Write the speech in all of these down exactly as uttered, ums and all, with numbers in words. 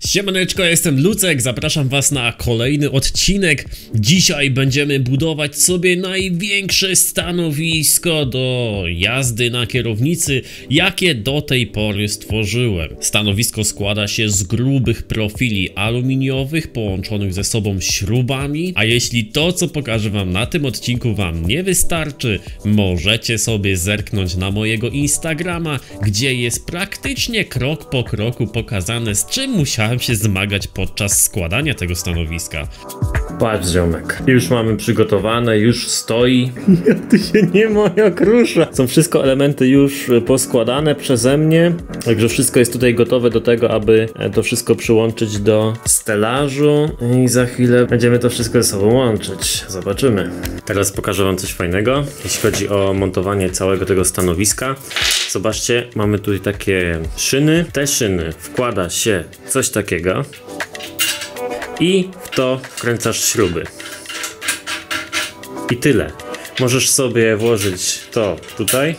Siemaneczko, ja jestem Lucek, zapraszam was na kolejny odcinek. Dzisiaj będziemy budować sobie największe stanowisko do jazdy na kierownicy, jakie do tej pory stworzyłem. Stanowisko składa się z grubych profili aluminiowych połączonych ze sobą śrubami, a jeśli to, co pokażę wam na tym odcinku, wam nie wystarczy, możecie sobie zerknąć na mojego Instagrama, gdzie jest praktycznie krok po kroku pokazane, z czym musiałem się zmagać podczas składania tego stanowiska. Patrz, ziomek, już mamy przygotowane, już stoi. To się nie moja krusza. Są wszystko elementy już poskładane przeze mnie, także wszystko jest tutaj gotowe do tego, aby to wszystko przyłączyć do stelażu i za chwilę będziemy to wszystko ze sobą łączyć. Zobaczymy. Teraz pokażę wam coś fajnego, jeśli chodzi o montowanie całego tego stanowiska. Zobaczcie, mamy tutaj takie szyny. Te szyny wkłada się coś takiego i w to wkręcasz śruby. I tyle. Możesz sobie włożyć to tutaj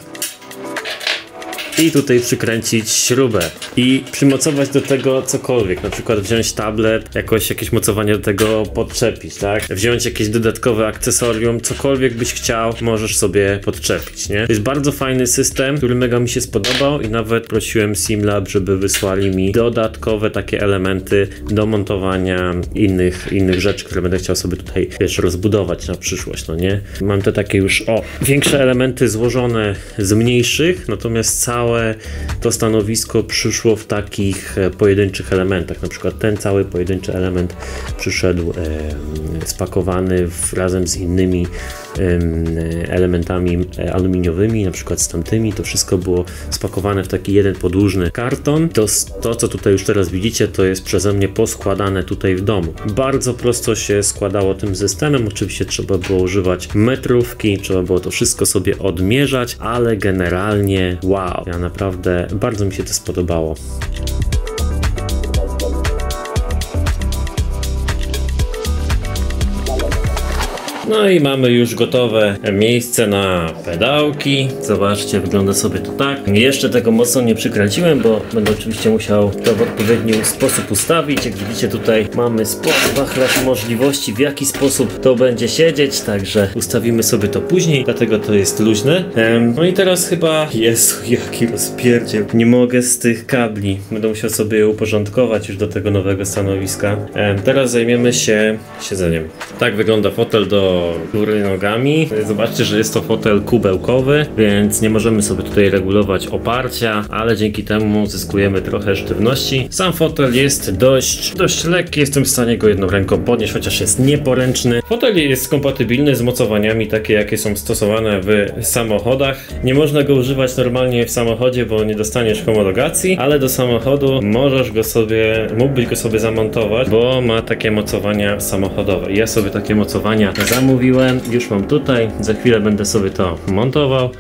i tutaj przykręcić śrubę i przymocować do tego cokolwiek, na przykład wziąć tablet, jakoś jakieś mocowanie do tego podczepić, tak? Wziąć jakieś dodatkowe akcesorium, cokolwiek byś chciał, możesz sobie podczepić, nie? To jest bardzo fajny system, który mega mi się spodobał i nawet prosiłem Simlab, żeby wysłali mi dodatkowe takie elementy do montowania innych, innych rzeczy, które będę chciał sobie tutaj, wiesz, rozbudować na przyszłość, no nie? Mam te takie już, o, większe elementy złożone z mniejszych, natomiast całe to stanowisko przyszło w takich pojedynczych elementach. Na przykład ten cały pojedynczy element przyszedł e, spakowany w, razem z innymi e, elementami aluminiowymi, na przykład z tamtymi. To wszystko było spakowane w taki jeden podłużny karton. To, to co tutaj już teraz widzicie, to jest przeze mnie poskładane tutaj w domu. Bardzo prosto się składało tym systemem. Oczywiście trzeba było używać metrówki, trzeba było to wszystko sobie odmierzać, ale generalnie wow, ja naprawdę bardzo mi się to spodobało. No i mamy już gotowe miejsce na pedałki. Zobaczcie, wygląda sobie to tak. Jeszcze tego mocno nie przykręciłem, bo będę oczywiście musiał to w odpowiedni sposób ustawić. Jak widzicie, tutaj mamy sporo wachlarz możliwości, w jaki sposób to będzie siedzieć, także ustawimy sobie to później, dlatego to jest luźne. No i teraz chyba jest jaki rozpierdziel. Nie mogę z tych kabli. Będę musiał sobie je uporządkować już do tego nowego stanowiska. Teraz zajmiemy się siedzeniem. Tak wygląda fotel do góry nogami. Zobaczcie, że jest to fotel kubełkowy, więc nie możemy sobie tutaj regulować oparcia, ale dzięki temu zyskujemy trochę sztywności. Sam fotel jest dość, dość lekki, jestem w stanie go jedną ręką podnieść, chociaż jest nieporęczny. Fotel jest kompatybilny z mocowaniami takie, jakie są stosowane w samochodach. Nie można go używać normalnie w samochodzie, bo nie dostaniesz homologacji, ale do samochodu możesz go sobie, mógłbyś go sobie zamontować, bo ma takie mocowania samochodowe. Ja sobie takie mocowania zamówiłem. Mówiłem, już mam tutaj, za chwilę będę sobie to montował.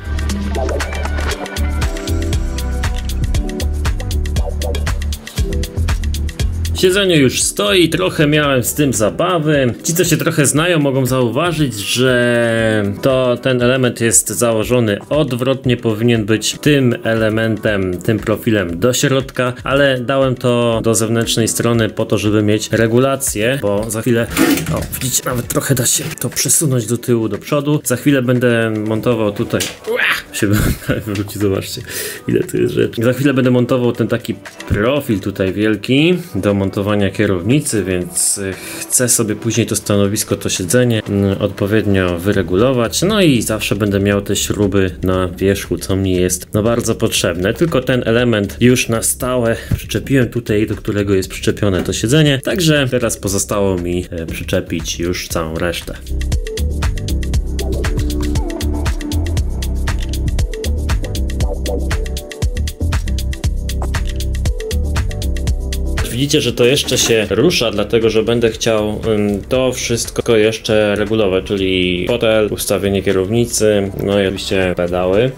Siedzenie już stoi, trochę miałem z tym zabawy. Ci, co się trochę znają, mogą zauważyć, że to ten element jest założony odwrotnie, powinien być tym elementem, tym profilem do środka, ale dałem to do zewnętrznej strony po to, żeby mieć regulację, bo za chwilę, o widzicie, nawet trochę da się to przesunąć do tyłu, do przodu. Za chwilę będę montował tutaj, się wróci, zobaczcie, ile tu jest rzeczy. Za chwilę będę montował ten taki profil tutaj wielki do montowania montowania kierownicy, więc chcę sobie później to stanowisko, to siedzenie odpowiednio wyregulować, no i zawsze będę miał te śruby na wierzchu, co mi jest no bardzo potrzebne. Tylko ten element już na stałe przyczepiłem tutaj, do którego jest przyczepione to siedzenie, także teraz pozostało mi przyczepić już całą resztę. Widzicie, że to jeszcze się rusza, dlatego że będę chciał to wszystko jeszcze regulować, czyli fotel, ustawienie kierownicy, no i oczywiście pedały.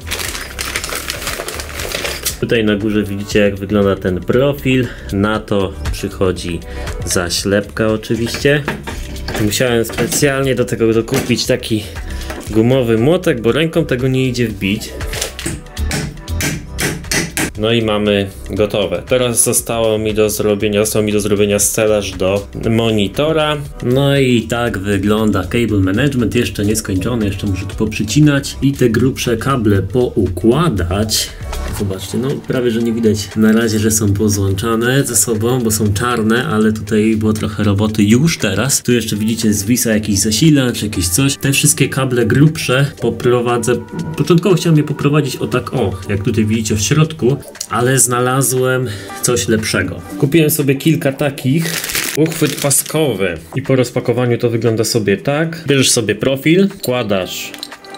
Tutaj na górze widzicie, jak wygląda ten profil, na to przychodzi zaślepka oczywiście. Musiałem specjalnie do tego dokupić taki gumowy młotek, bo ręką tego nie idzie wbić. No i mamy gotowe. Teraz zostało mi do zrobienia, zostało mi do zrobienia stelaż do monitora. No i tak wygląda cable management, jeszcze nieskończony, jeszcze muszę tu poprzycinać i te grubsze kable poukładać. Zobaczcie, no prawie, że nie widać na razie, że są pozłączane ze sobą, bo są czarne, ale tutaj było trochę roboty już teraz. Tu jeszcze widzicie, zwisa jakiś zasilacz, jakieś coś. Te wszystkie kable grubsze poprowadzę. Początkowo chciałem je poprowadzić o tak, o, jak tutaj widzicie w środku, ale znalazłem coś lepszego. Kupiłem sobie kilka takich. Uchwyt paskowy i po rozpakowaniu to wygląda sobie tak. Bierzesz sobie profil, wkładasz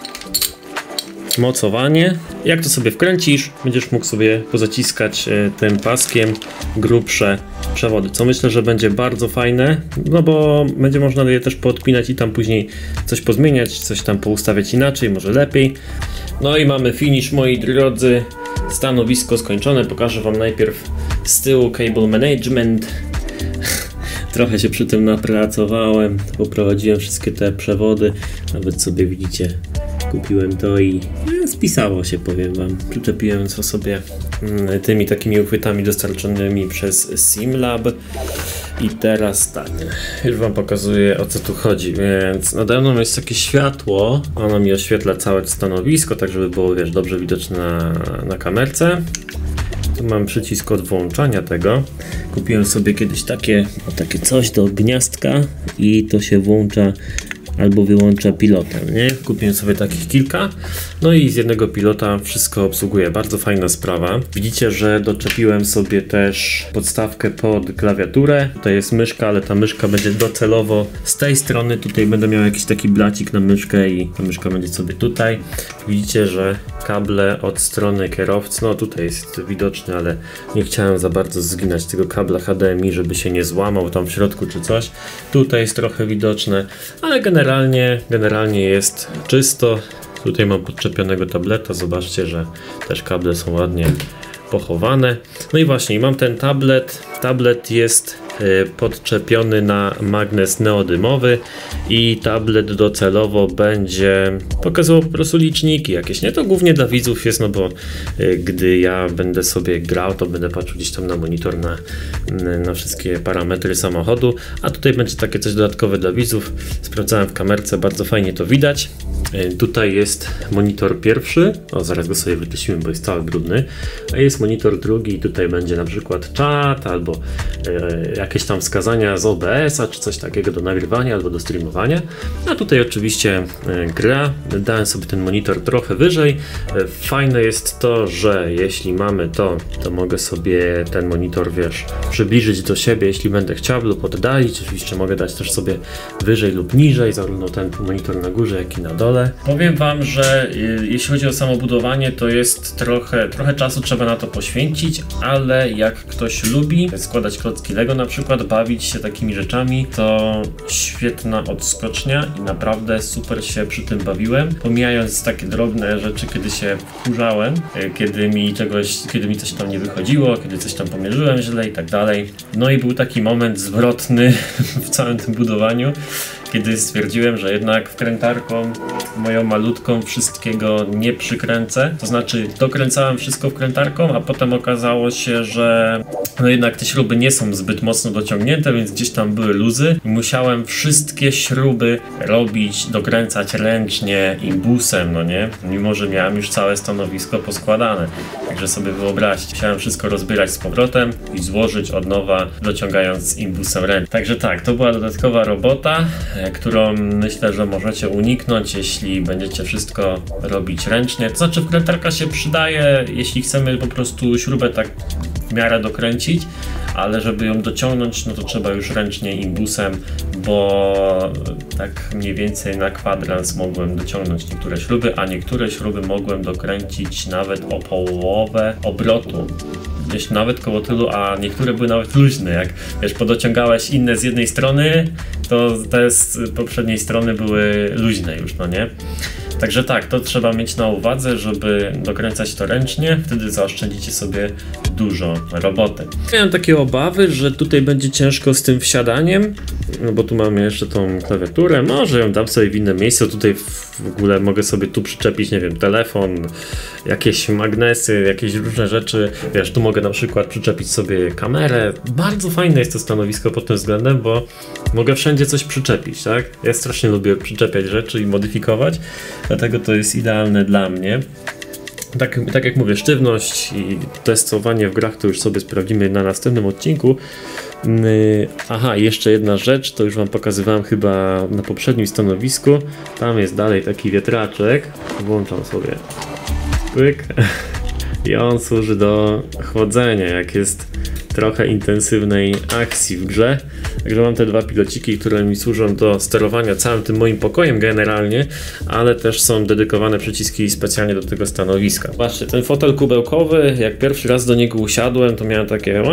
mocowanie. Jak to sobie wkręcisz, będziesz mógł sobie pozaciskać e, tym paskiem grubsze przewody, co myślę, że będzie bardzo fajne, no bo będzie można je też poodpinać i tam później coś pozmieniać, coś tam poustawiać inaczej, może lepiej. No i mamy finish, moi drodzy, stanowisko skończone. Pokażę wam najpierw z tyłu cable management. Trochę się przy tym napracowałem, poprowadziłem wszystkie te przewody, nawet sobie widzicie, kupiłem to i spisało się, powiem wam. Przyczepiłem to sobie tymi takimi uchwytami dostarczonymi przez Simlab. I teraz tak, już wam pokazuję, o co tu chodzi, więc nade mną jest takie światło, ono mi oświetla całe stanowisko, tak żeby było, wiesz, dobrze widoczne na, na kamerce. Tu mam przycisk od włączania tego. Kupiłem sobie kiedyś takie, o, takie coś do gniazdka i to się włącza albo wyłącza pilotem, nie? Kupiłem sobie takich kilka, no i z jednego pilota wszystko obsługuje. Bardzo fajna sprawa. Widzicie, że doczepiłem sobie też podstawkę pod klawiaturę. Tutaj jest myszka, ale ta myszka będzie docelowo z tej strony. Tutaj będę miał jakiś taki blacik na myszkę i ta myszka będzie sobie tutaj. Widzicie, że kable od strony kierowcy, no tutaj jest widoczny, ale nie chciałem za bardzo zginać tego kabla H D M I, żeby się nie złamał tam w środku czy coś. Tutaj jest trochę widoczne, ale generalnie, generalnie jest czysto. Tutaj mam podczepionego tableta, zobaczcie, że też kable są ładnie pochowane. No i właśnie, mam ten tablet. Tablet jest y, podczepiony na magnes neodymowy i tablet docelowo będzie pokazywał po prostu liczniki jakieś, nie? To głównie dla widzów jest, no bo y, gdy ja będę sobie grał, to będę patrzył gdzieś tam na monitor, na, na wszystkie parametry samochodu, a tutaj będzie takie coś dodatkowe dla widzów. Sprawdzałem w kamerce, bardzo fajnie to widać. Y, tutaj jest monitor pierwszy, o zaraz go sobie wyczyścimy, bo jest cały brudny, a jest monitor drugi i tutaj będzie na przykład czat albo e, jakieś tam wskazania z O B S-a czy coś takiego do nagrywania albo do streamowania, a tutaj oczywiście e, gra. Dałem sobie ten monitor trochę wyżej. E, fajne jest to, że jeśli mamy to, to mogę sobie ten monitor, wiesz, przybliżyć do siebie, jeśli będę chciał lub oddalić. Oczywiście mogę dać też sobie wyżej lub niżej, zarówno ten monitor na górze, jak i na dole. Powiem wam, że e, jeśli chodzi o samo budowanie, to jest trochę, trochę czasu trzeba na to poświęcić, ale jak ktoś lubi składać klocki Lego na przykład, bawić się takimi rzeczami, to świetna odskocznia i naprawdę super się przy tym bawiłem. Pomijając takie drobne rzeczy, kiedy się wkurzałem, kiedy mi czegoś, kiedy mi coś tam nie wychodziło, kiedy coś tam pomierzyłem źle i tak dalej. No i był taki moment zwrotny w całym tym budowaniu, kiedy stwierdziłem, że jednak wkrętarką moją malutką wszystkiego nie przykręcę. To znaczy dokręcałem wszystko wkrętarką, a potem okazało się, że no jednak te śruby nie są zbyt mocno dociągnięte, więc gdzieś tam były luzy i musiałem wszystkie śruby robić, dokręcać ręcznie imbusem, no nie? Mimo że miałem już całe stanowisko poskładane. Także sobie wyobraźcie, musiałem wszystko rozbierać z powrotem i złożyć od nowa, dociągając imbusem ręcznie. Także tak, to była dodatkowa robota, którą myślę, że możecie uniknąć, jeśli będziecie wszystko robić ręcznie. To znaczy wkrętarka się przydaje, jeśli chcemy po prostu śrubę tak w miarę dokręcić, ale żeby ją dociągnąć, no to trzeba już ręcznie imbusem, bo tak mniej więcej na kwadrans mogłem dociągnąć niektóre śruby, a niektóre śruby mogłem dokręcić nawet o połowę obrotu. Gdzieś nawet koło tylu, a niektóre były nawet luźne. Jak wiesz, podociągałeś inne z jednej strony, to te z poprzedniej strony były luźne już, no nie? Także tak, to trzeba mieć na uwadze, żeby dokręcać to ręcznie, wtedy zaoszczędzicie sobie dużo roboty. Miałem takie obawy, że tutaj będzie ciężko z tym wsiadaniem, no bo tu mamy jeszcze tą klawiaturę, może ją dam sobie w inne miejsce, tutaj w ogóle mogę sobie tu przyczepić, nie wiem, telefon, jakieś magnesy, jakieś różne rzeczy, wiesz, tu mogę na przykład przyczepić sobie kamerę. Bardzo fajne jest to stanowisko pod tym względem, bo mogę wszędzie coś przyczepić, tak? Ja strasznie lubię przyczepiać rzeczy i modyfikować, dlatego to jest idealne dla mnie. Tak, tak jak mówię, sztywność i testowanie w grach to już sobie sprawdzimy na następnym odcinku. Aha, jeszcze jedna rzecz, to już wam pokazywałem chyba na poprzednim stanowisku. Tam jest dalej taki wiatraczek, włączam sobie pyk i on służy do chłodzenia, jak jest trochę intensywnej akcji w grze. Także mam te dwa pilociki, które mi służą do sterowania całym tym moim pokojem generalnie, ale też są dedykowane przyciski specjalnie do tego stanowiska. Patrzcie, ten fotel kubełkowy, jak pierwszy raz do niego usiadłem, to miałem takie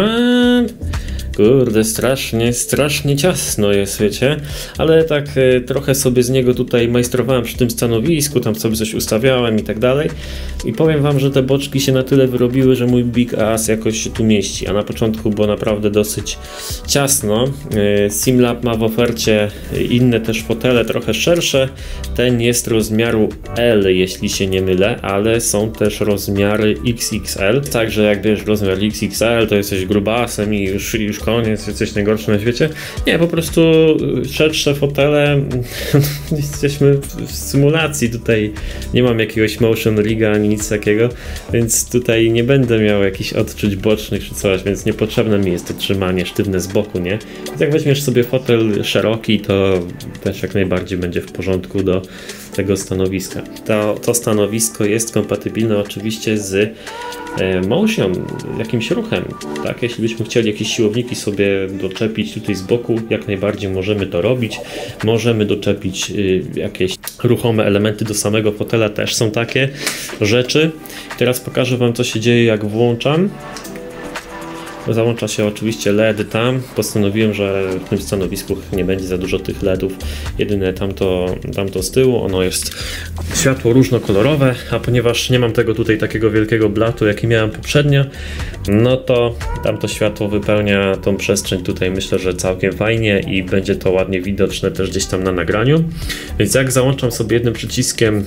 kurde, strasznie, strasznie ciasno jest, wiecie, ale tak e, trochę sobie z niego tutaj majstrowałem przy tym stanowisku, tam sobie coś ustawiałem i tak dalej i powiem wam, że te boczki się na tyle wyrobiły, że mój Big Ass jakoś się tu mieści, a na początku było naprawdę dosyć ciasno. e, Simlab ma w ofercie inne też fotele, trochę szersze, ten jest rozmiaru L, jeśli się nie mylę, ale są też rozmiary X X L, także jak bierzesz rozmiar X X L, to jesteś grubasem i już, już koniec, jesteś najgorszy na świecie. Nie, po prostu szersze fotele, jesteśmy w symulacji, tutaj nie mam jakiegoś motion riga ani nic takiego, więc tutaj nie będę miał jakichś odczuć bocznych czy coś, więc niepotrzebne mi jest to trzymanie sztywne z boku, nie? Więc jak weźmiesz sobie fotel szeroki, to też jak najbardziej będzie w porządku do tego stanowiska. To, to stanowisko jest kompatybilne oczywiście z e, motion, jakimś ruchem, tak? Jeśli byśmy chcieli jakieś siłowniki sobie doczepić tutaj z boku, jak najbardziej możemy to robić. Możemy doczepić y, jakieś ruchome elementy do samego fotela, też są takie rzeczy. Teraz pokażę wam, co się dzieje, jak włączam. Załącza się oczywiście L E D tam. Postanowiłem, że w tym stanowisku nie będzie za dużo tych L E Dów. Jedyne tamto, tamto z tyłu, ono jest światło różnokolorowe, a ponieważ nie mam tego tutaj takiego wielkiego blatu, jaki miałem poprzednio, no to tamto światło wypełnia tą przestrzeń tutaj, myślę, że całkiem fajnie i będzie to ładnie widoczne też gdzieś tam na nagraniu. Więc jak załączam sobie jednym przyciskiem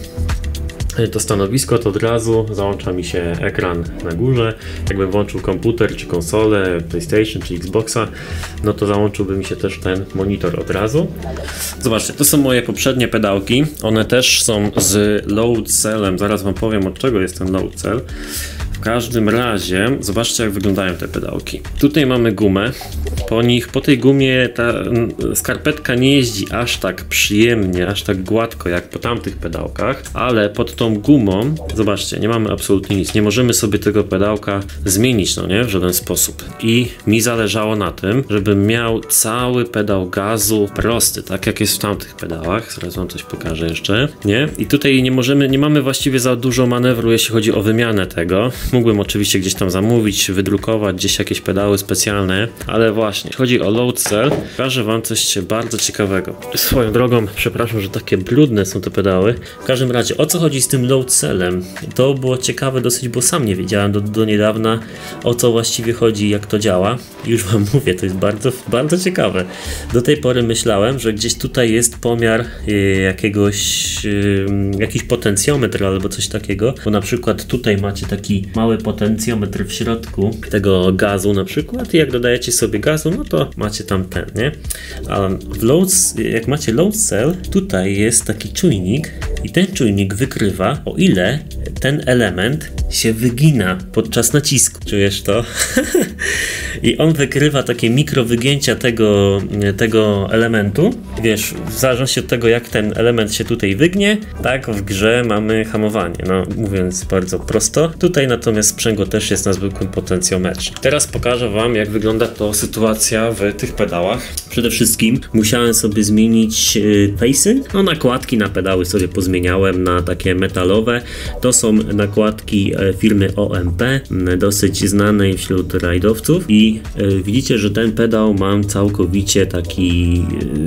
to stanowisko, to od razu załącza mi się ekran na górze. Jakbym włączył komputer, czy konsolę, PlayStation, czy Xboxa, no to załączyłby mi się też ten monitor od razu. Zobaczcie, to są moje poprzednie pedałki. One też są z load cellem. Zaraz wam powiem, od czego jest ten load cell. W każdym razie, zobaczcie, jak wyglądają te pedałki. Tutaj mamy gumę. Po nich, po tej gumie ta skarpetka nie jeździ aż tak przyjemnie, aż tak gładko jak po tamtych pedałkach, ale pod tą gumą, zobaczcie, nie mamy absolutnie nic. Nie możemy sobie tego pedałka zmienić, no nie, w żaden sposób. I mi zależało na tym, żebym miał cały pedał gazu prosty, tak jak jest w tamtych pedałach. Zaraz wam coś pokażę jeszcze, nie? I tutaj nie możemy, nie mamy właściwie za dużo manewru, jeśli chodzi o wymianę tego. Mógłbym oczywiście gdzieś tam zamówić, wydrukować gdzieś jakieś pedały specjalne, ale właśnie, jeśli chodzi o load cell, pokażę wam coś bardzo ciekawego. Swoją drogą, przepraszam, że takie brudne są te pedały. W każdym razie, o co chodzi z tym load cellem? To było ciekawe dosyć, bo sam nie wiedziałem do, do niedawna, o co właściwie chodzi, jak to działa. Już wam mówię, to jest bardzo, bardzo ciekawe. Do tej pory myślałem, że gdzieś tutaj jest pomiar y, jakiegoś, y, jakiś potencjometr albo coś takiego, bo na przykład tutaj macie taki mały potencjometr w środku tego gazu na przykład i jak dodajecie sobie gazu, no to macie tam ten, nie? A w load, jak macie load cell, tutaj jest taki czujnik i ten czujnik wykrywa, o ile ten element się wygina podczas nacisku. Czujesz to? I on wykrywa takie mikrowygięcia tego, tego elementu. Wiesz, w zależności od tego, jak ten element się tutaj wygnie, tak w grze mamy hamowanie. No, mówiąc bardzo prosto. Tutaj natomiast sprzęgło też jest na zwykłym potencjometrze. Teraz pokażę wam, jak wygląda to sytuacja w tych pedałach. Przede wszystkim musiałem sobie zmienić yy, face'y. No, nakładki na pedały sobie pozmieniać. zmieniałem na takie metalowe. To są nakładki firmy O M P, dosyć znanej wśród rajdowców i widzicie, że ten pedał mam całkowicie taki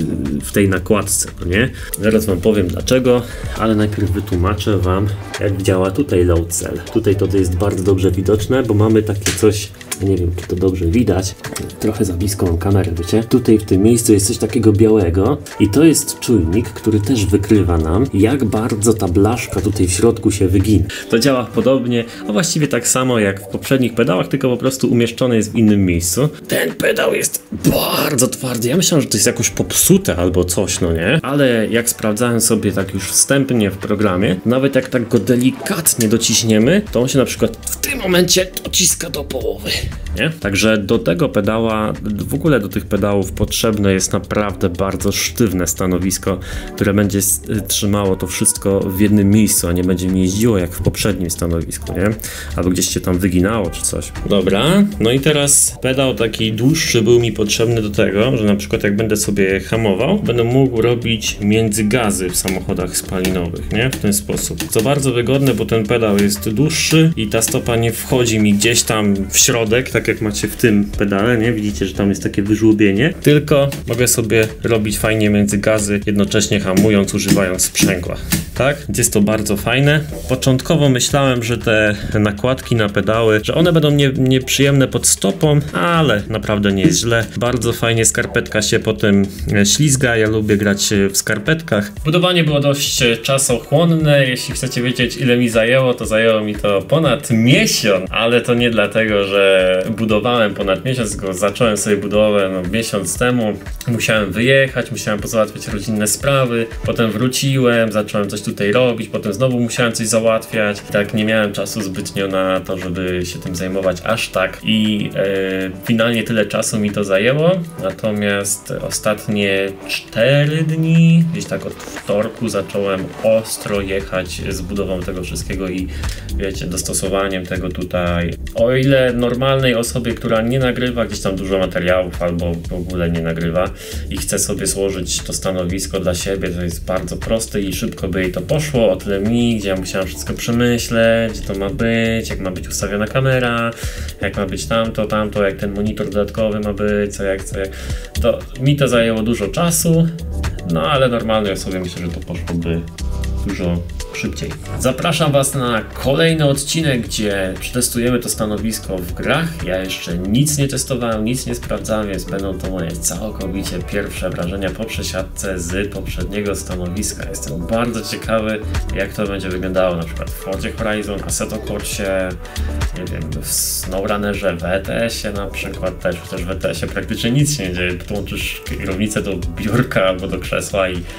w tej nakładce, no nie? Zaraz wam powiem dlaczego, ale najpierw wytłumaczę wam, jak działa tutaj load cell. Tutaj to jest bardzo dobrze widoczne, bo mamy takie coś, nie wiem, czy to dobrze widać, trochę za blisko mam kamerę, wiecie? Tutaj w tym miejscu jest coś takiego białego i to jest czujnik, który też wykrywa nam, jak bardzo ta blaszka tutaj w środku się wygina. To działa podobnie, a właściwie tak samo jak w poprzednich pedałach, tylko po prostu umieszczony jest w innym miejscu. Ten pedał jest bardzo twardy. Ja myślałem, że to jest jakoś popsute albo coś, no nie? Ale jak sprawdzałem sobie tak już wstępnie w programie, nawet jak tak go delikatnie dociśniemy, to on się na przykład w tym momencie dociska do połowy, nie? Także do tego pedała, w ogóle do tych pedałów potrzebne jest naprawdę bardzo sztywne stanowisko, które będzie trzymało to wszystko w jednym miejscu, a nie będzie mi jeździło jak w poprzednim stanowisku, nie? Albo gdzieś się tam wyginało czy coś. Dobra, no i teraz pedał taki dłuższy był mi potrzebny do tego, że na przykład jak będę sobie hamował, będę mógł robić międzygazy w samochodach spalinowych, nie? W ten sposób. Co bardzo wygodne, bo ten pedał jest dłuższy i ta stopa nie wchodzi mi gdzieś tam w środek, tak jak macie w tym pedale, nie? Widzicie, że tam jest takie wyżłobienie, tylko mogę sobie robić fajnie międzygazy, jednocześnie hamując, używając sprzęgła. Tak? Jest to bardzo fajne. Początkowo myślałem, że te, te nakładki na pedały, że one będą nie, nieprzyjemne pod stopą, ale naprawdę nie jest źle. Bardzo fajnie skarpetka się potem ślizga. Ja lubię grać w skarpetkach. Budowanie było dość czasochłonne. Jeśli chcecie wiedzieć, ile mi zajęło, to zajęło mi to ponad miesiąc, ale to nie dlatego, że budowałem ponad miesiąc, tylko zacząłem sobie budowę no, miesiąc temu. Musiałem wyjechać, musiałem pozałatwiać rodzinne sprawy, potem wróciłem, zacząłem coś tutaj robić, potem znowu musiałem coś załatwiać i tak nie miałem czasu zbytnio na to, żeby się tym zajmować aż tak i e, finalnie tyle czasu mi to zajęło, natomiast ostatnie cztery dni, gdzieś tak od wtorku zacząłem ostro jechać z budową tego wszystkiego i wiecie, dostosowaniem tego tutaj. O ile normalnej osobie, która nie nagrywa gdzieś tam dużo materiałów albo w ogóle nie nagrywa i chce sobie złożyć to stanowisko dla siebie, to jest bardzo proste i szybko by jej to poszło, o tyle mi, gdzie ja musiałem wszystko przemyśleć, gdzie to ma być, jak ma być ustawiona kamera, jak ma być tamto, tamto, jak ten monitor dodatkowy ma być, co jak, co jak. To mi to zajęło dużo czasu, no ale normalnej osobie myślę, że to poszłoby dużo szybciej. Zapraszam Was na kolejny odcinek, gdzie przetestujemy to stanowisko w grach. Ja jeszcze nic nie testowałem, nic nie sprawdzałem, więc będą to moje całkowicie pierwsze wrażenia po przesiadce z poprzedniego stanowiska. Jestem bardzo ciekawy, jak to będzie wyglądało na przykład w Forzie Horizon, Assetto Corsie, nie wiem, w SnowRunnerze, w E T S-ie na przykład też, chociaż w E T S-ie praktycznie nic się nie dzieje. Podłączysz kierownicę do biurka albo do krzesła i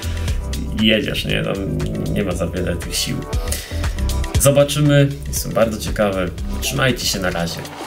i jedziesz, nie? Tam nie ma za wiele tych sił. Zobaczymy, jestem bardzo ciekawy. Trzymajcie się, na razie.